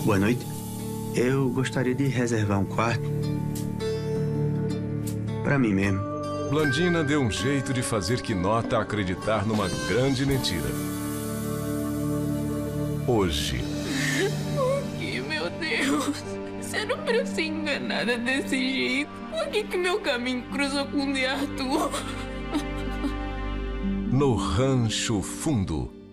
Boa noite. Eu gostaria de reservar um quarto para mim mesmo. Blandina deu um jeito de fazer Quinota acreditar numa grande mentira. Hoje. Por que, meu Deus? Sério pra eu ser enganada desse jeito? Por que meu caminho cruzou com o de Arthur? No Rancho Fundo.